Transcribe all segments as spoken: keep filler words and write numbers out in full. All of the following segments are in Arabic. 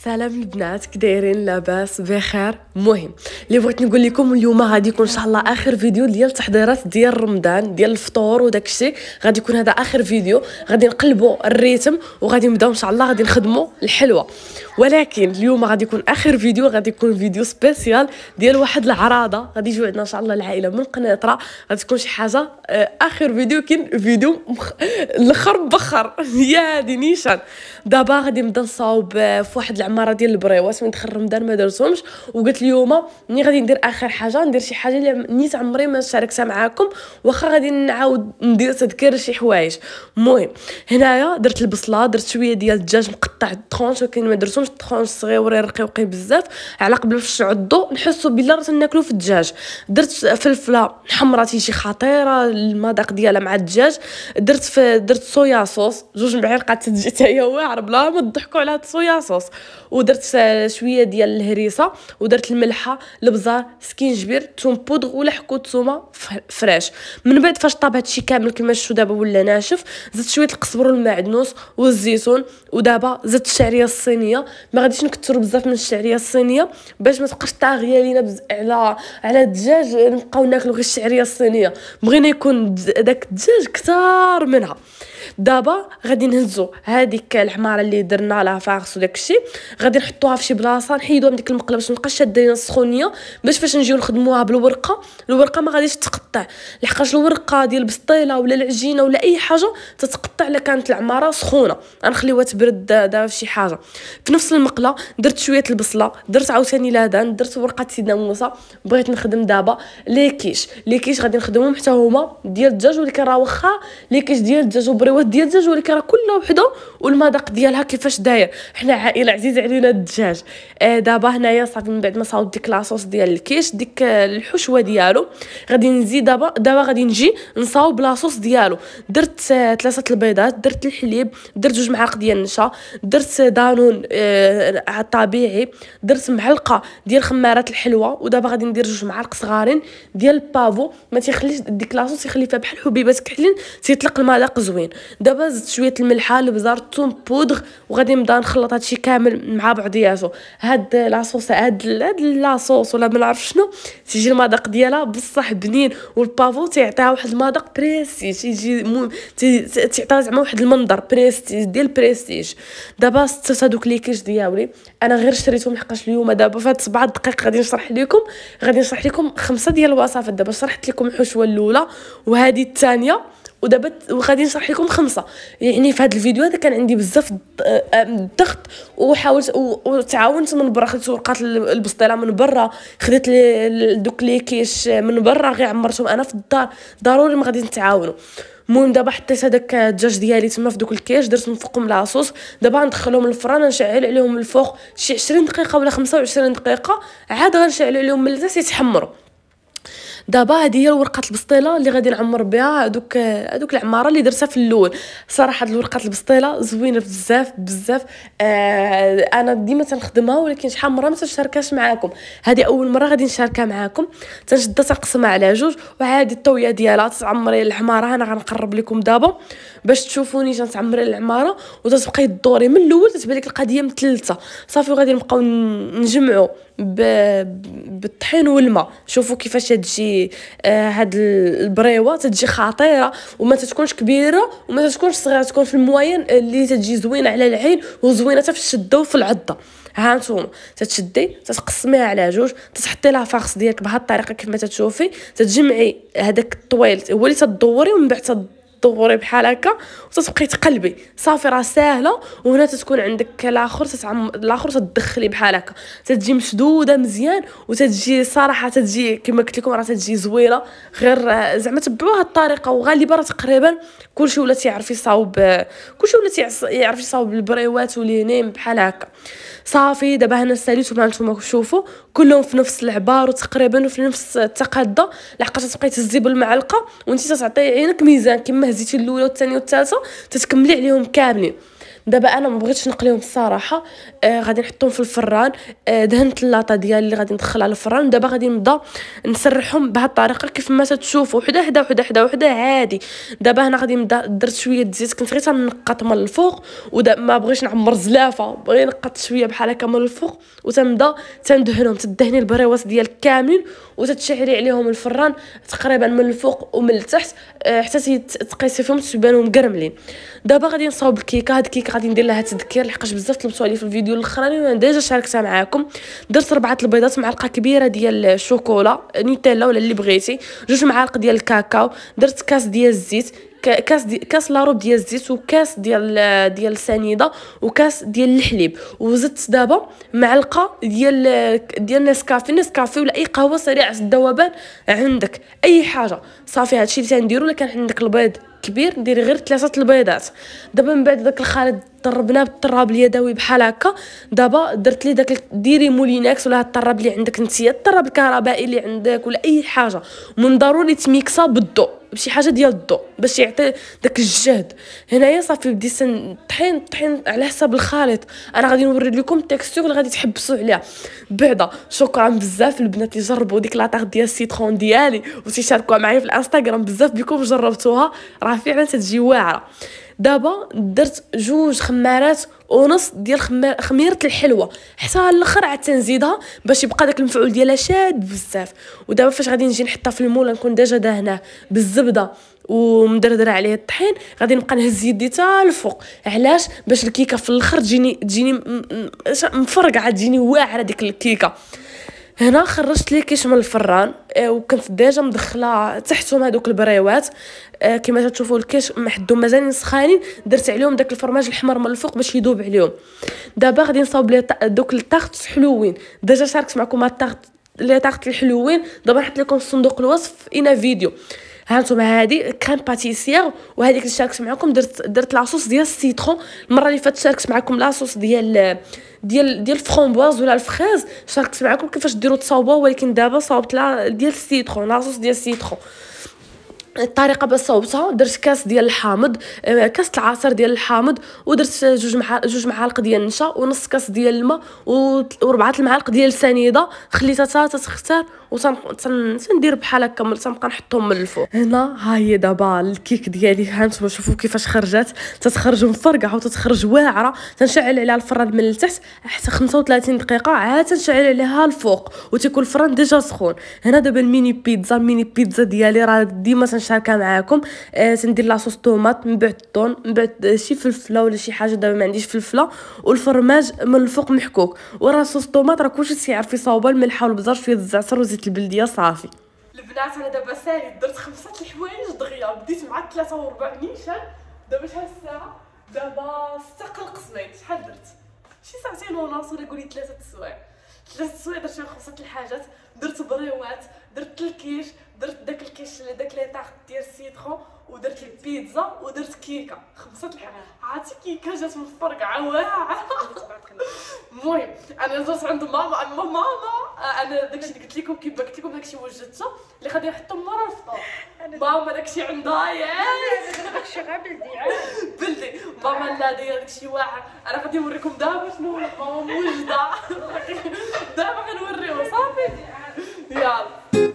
سلام البنات، كي دايرين؟ لاباس بخير؟ المهم اللي بغيت نقول لكم اليوم غادي يكون ان شاء الله اخر فيديو ديال التحضيرات ديال رمضان، ديال الفطور وداكشي. غادي يكون هذا اخر فيديو، غادي نقلبوا الريتم وغادي نبداو ان شاء الله غادي نخدموا الحلوه. ولكن اليوم غادي يكون اخر فيديو، غادي يكون فيديو سبيسيال ديال واحد العراضه. غادي يجيو عندنا ان شاء الله العائله من قنيطره، غادي تكون شي حاجه اخر فيديو كاين فيديو مخ... الاخر بخر يا هادي نيشان. دابا غادي نبدا نصاوب في واحد العماره ديال البريوات من دخل رمضان ما درتهمش، وقلت اليوم ملي غادي ندير اخر حاجه ندير شي حاجه اللي نيت عمري ما شاركتها معاكم، واخا غادي نعاود ندير تذكير شي حوايج. المهم هنايا درت البصله، درت شويه ديال الدجاج مقطع طرونش، ولكن ما درتهمش طرونش صغيورين رقيقين بزاف على قبل باش نعضو نحسوا بلا راه ناكلو في الدجاج. درت فلفله حمراء تيجي خطيره المذاق ديالها مع الدجاج. درت في درت صويا صوص جوج معالق تجي حتى هي واعره بلا ما تضحكوا على هاد الصويا صوص. ودرت شويه ديال الهريسه، ودرت الملحه، البزار، سكينجبير، ثوم بودغ ولا حكوت ثومه فريش. من بعد فاش طاب هادشي كامل كما شفتوا دابا ولا ناشف، زدت شويه القزبر والمعدنوس والزيتون، ودابا زدت الشعريه الصينيه. ما غاديش نكثروا بزاف من الشعريه الصينيه باش ما تبقاش طاغيه لينا بز... على على الدجاج، نبقاو ناكلوا غير الشعريه الصينيه. بغينا يكون داك الدجاج كثار منها. دابا غادي نهزو هذيك الحماره اللي درنا لها فارس وداكشي، غادي نحطوها في شي بلاصه، نحيدوها من ديك المقله باش مابقاش شاده لينا السخونيه، باش فاش نجيو نخدموها بالورقه الورقه ما غاديش تقطع، لحقاش الورقه ديال البسطيله ولا العجينه ولا اي حاجه تتقطع الا كانت العماره سخونه. غنخليوها تبرد دابا في شي حاجه. في نفس المقله درت شويه البصله، درت عاوتاني لادان، درت ورقه سيدنا موسى. بغيت نخدم دابا لي كيش لي كيش غادي نخدمهم حتى هما ديال الدجاج، ولكن راه واخا لي كيش ديال الدجاج وبريوات ديال الدجاج، ولكن راه كل وحده والمذاق ديالها كيفاش داير. حنا عائله عزيزه علينا الدجاج. آه دابا هنايا صافي من بعد ما صاوب ديك لاصوص ديال الكيش ديك الحشوه ديالو، غادي نزيد دابا دابا غادي نجي نصاوب لاصوص ديالو. درت آه ثلاثه البيضات، درت الحليب، درت جوج معالق ديال النشا، درت دانون آه طبيعي، درت معلقه ديال خمارات الحلوه، ودابا غادي ندير جوج معالق صغارين ديال البافو. ما تيخليش ديك لاصوص يخلي فيها بحال حبيبات كحلين، تيطلق المذاق زوين. دابا زدت شويه الملحه، البزار، الثوم بودغ، وغادي نبدا نخلط هادشي كامل مع بعضياتو. هاد لاصوص هاد هاد لاصوص ولا ما نعرف شنو تيجي المذاق ديالها بصح بنين، والبافو تيعطيها واحد المذاق بريستيج، تيجي مو تيعطيها زعما واحد المنظر بريستيج ديال بريستيج. دابا ستات هادوك لي كيش ديالي انا غير شريتهم لحقاش اليوم دابا في هاد سبعة دقائق غادي نشرح لكم غادي نشرح لكم خمسه ديال الوصفات. دابا شرحت لكم الحشوه الاولى وهذه الثانيه، ودابا وغادي نشرح لكم خمسه. يعني في هذا الفيديو هذا كان عندي بزاف الضغط، وحاولت وتعاونت من برا، خديت ورقات البسطيله من برا، خديت دوك لي كيش من برا غير عمرتهم انا في الدار. ضروري ما غادي نتعاونوا. المهم دابا حطيت هذاك الدجاج ديالي تما في دوك الكيش، درت من فوقهم لاصوص. دابا غندخلهم للفران، نشعل عليهم الفوق شي عشرين دقيقه ولا خمسة وعشرين دقيقه، عاد غنشعل عليهم من الزيت يتحمروا. دابا هذه هي الورقه البسطيله اللي غادي نعمر بها هذوك هذوك العماره اللي درتها في الاول. صراحه هاد الورقه البسطيله زوينه بزاف بزاف. آه انا ديما تنخدمها، ولكن شحال مره ما تنشاركهاش معاكم. هذه اول مره غادي نشاركها معاكم. تنشدها تنقسمها على جوج، وعادي الطويه ديالها تعمري العماره. انا غنقرب لكم دابا باش تشوفوني تنعمري العماره، وتتبقاي تدوري من الاول تتبان لك القضيه مثلثه. صافي وغادي نبقاو نجمعوا بالطحين والماء. شوفوا كيفاش تجي آه هاد البريوه تجي خطيره، وما تتكونش كبيره وما تتكونش صغيره، تكون في الموين اللي تجي زوينه على العين وزوينه حتى في الشده وفي العضه. ها نتوما تتشدي تتقسميها على جوج، تحطي لها فارس ديالك بهاد الطريقه كيف ما تتشوفي. تتجمعي هذاك الطويل هو اللي تدوري، ومن بعد دوري بحال هكا وتتبقاي تقلبي. صافي راه ساهله. وهنا تتكون عندك الاخر تتعم الاخر تدخلي بحال هكا، تتجي مشدوده مزيان، وتتجي صراحه تتجي كما قلت لكم راه تتجي زوينه. غير زعما تبعوا هاد الطريقه وغالبا راه تقريبا كلشي ولا تيعرف يصاوب كلشي ولا تيعرف يصاوب البريوات ولينيم بحال هكا. صافي دابا هنا ساليتهم هانتوما شوفوا كلهم في نفس العبار وتقريبا وفي نفس التقاده، لحقاش تبقاي تهزي بالمعلقه وانت تعطي عينك ميزان كما هزيتي الاولى والثانيه والثالثه تتكملي عليهم كاملين. دابا انا ما بغيتش نقليهم الصراحه. آه غادي نحطهم في الفران. آه دهنت اللاطه ديالي اللي غادي ندخلها على الفران. دابا غادي نبدا نسرحهم بهذه الطريقه كيف ما تشوفوا، وحده حدا وحده حدا وحده عادي. دابا هنا غادي نبدا درت شويه الزيت، كنت غير تنقط من الفوق ودابا ما بغيتش نعمر زلافه، بغي نقط شويه بحال هكا من الفوق وتنبدا تندهنهم. تدهني البريوات ديالك كاملين وتتشعلي عليهم الفران تقريبا من الفوق ومن التحت آه حتى تقيسي فيهم تبانو مقرملين. دابا غادي نصاوب الكيكه. هاد الكيكه غادي ندير لها تذكير لحقاش بزاف طلبتوا عليه في الفيديو الاخراني وانا ديجا شاركتها معاكم. درت ربعه البيضات، معلقه كبيره ديال الشوكولا نيتيلا ولا اللي بغيتي، جوج معالق ديال الكاكاو، درت كاس ديال الزيت، كاس دي كاس لاروب ديال الزيت، وكاس ديال ديال السنيده، وكاس ديال الحليب، وزدت دابا معلقه ديال ديال نسكافي نسكافي ولا اي قهوه سريعه الذوبان عندك، اي حاجه صافي. هادشي اللي تنديرو. الا كان عندك البيض كبير ديري غير ثلاثه البيضات. دابا من بعد داك الخليط ضربناه بالطراب اليدوي بحال هكا. دابا درت لي داك ديري مولينكس ولا الطراب اللي عندك نتيا، الطراب الكهربائي اللي عندك ولا اي حاجه، من ضروري تميكسا بالضوء بشي حاجه ديال الضوء باش يعطي داك الجهد. هنايا صافي بديت نطحين طحين على حساب الخليط. انا غادي نوري لكم التكستور اللي غادي تحبسوا عليها بعدا. شكرا بزاف البنات اللي جربوا ديك لاطاغ ديال السيترون ديالي وتيشاركوها معايا في الانستغرام، بزاف بكم جربتوها راه فعلا تتجي واعره. دابا درت جوج خمارات ونص ديال خمار خميره الحلوه حتى الاخر عاد تنزيدها باش يبقى داك المفعول ديالها شاد بزاف. ودابا فاش غادي نجي نحطها في المول نكون ديجا دهناه بالزبده ومدردره عليه الطحين، غادي نبقى نهز يدي حتى الفوق. علاش؟ باش الكيكه في الاخر تجيني تجيني مفرقعه، تجيني واعره ديك الكيكه. هنا خرجت لي كيش من الفران آه وكنت ديجا مدخله تحتهم هذوك البريوات آه كما تشوفوا الكيش محدهم مازالين سخانين. درت عليهم داك الفرماج الحمر من الفوق باش يذوب عليهم. دابا غادي نصاوب لي دوك الطاغط حلوين. ديجا شاركت معكم هاد الطاغط لي طاغط الحلوين، دابا نحط لكم في صندوق الوصف انا فيديو. ها انتم هادي كريم باتيسير، وهذيك اللي شاركت معكم درت درت لاصوص ديال السيترون. المره اللي فاتت شاركت معكم لاصوص ديال ديال ديال الفرامبواز ولا الفريز، شاركت معكم كيفاش ديروا تصاوبوا، ولكن دابا صاوبت لا ديال السيترون لاصوص ديال السيترون. الطريقه باش صوبتها درت كاس ديال الحامض، كاس العصير ديال الحامض، ودرت جوج مع جوج معالق ديال النشا ونص كاس ديال الماء وربعه المعالق ديال السنيده. خليتها حتى تختار وتندير بحال هكا تنبقى نحطهم من الفوق. هنا ها هي دابا الكيك ديالي. ها نتوما شوفوا كيفاش خرجت، تتخرج مفرقعه وتتخرج واعره. تنشعل عليها الفران من التحت حتى خمسة وثلاثين دقيقه، عاد تنشعل عليها الفوق وتيكون الفران ديجا سخون. هنا دابا الميني بيتزا الميني بيتزا ديالي راه ديما تنشاركها معاكم. آه تندير لاصوص طوماط، من بعد الطون، من بعد شي فلفله ولا شي حاجه. دابا ما عنديش فلفله، والفرماج من الفوق محكوك، وراه صوص طوماط راه كلشي تيعرف يصاوبها، الملحه والبزار شويه الزعتر وزيت البلديه صافي. البنات انا دابا سالي درت خمسه الحوايج دغيا، بديت مع ثلاثة وربع نيشان. دابا شحال الساعه؟ دابا ستة قلق سنين. شحال درت؟ شي ساعتين ونص ولا قولي ثلاثه السوايع. ثلاثه السوايع درت فيهم خمسه الحاجات. درت بريوات، درت الكيش، درت داك الكيش داك لي طاغط ديال السيترون، ودرت البيتزا، ودرت كيكه. خمسه الحاجات عرفتي كيكه جات مفرقعه واعره. المهم انا جات عند ماما اما ماما انا داكشي اللي قلت لكم كي قلت لكم داكشي وجدته اللي غادي نحطو مورا الفطور. ماما داكشي عندها ياك داكشي غير بلدي عاد بلدي. ماما لا دايره داكشي واعر. انا غادي نوريكم دابا شنو ماما موجده. دابا غنوريهم صافي يلا.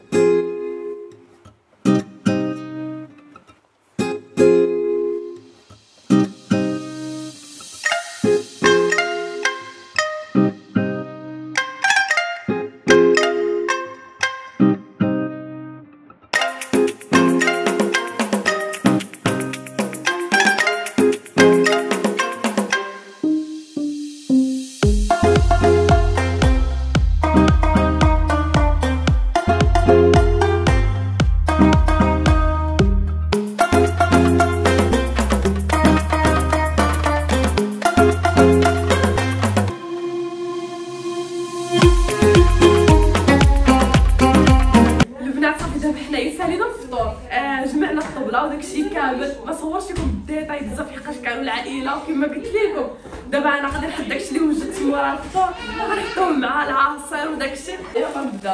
جمعنا الطبله وداكشي كامل، ما صورتش لكم الديتاي بزاف حقاش كانوا العائله وكما قلت لكم. دابا انا غادي نحط داكشي اللي وجدت مورا الفطور غنحطهم مع العصير وداكشي. يلا نبداو.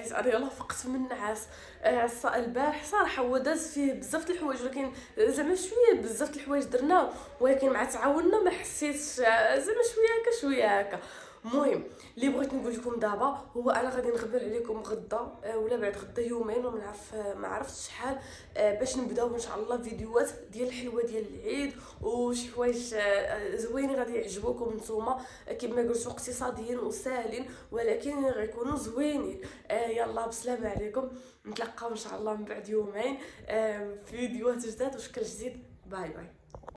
حيت انا يلاه فقت من النعاس. آه البارح صراحه هو داز فيه بزاف د الحوايج، ولكن زعما شويه بزاف د الحوايج درنا، ولكن مع تعاوننا ما حسيتش زعما شويه هكا شويه هكا. المهم اللي بغيت نقول لكم دابا هو انا غادي نخبر عليكم غدا ولا بعد غدا يومين وما نعرف ما عرفتش شحال باش نبداو ان شاء الله فيديوهات ديال الحلوه ديال العيد وشي حوايج زوينين غادي يعجبوكم نتوما، كما قلت اقتصاديين وساهلين ولكن غيكونوا زوينين. آه يلا بسلامه عليكم، نتلاقاو ان شاء الله من بعد يومين آه في فيديوهات جداد وشكل جديد. باي باي.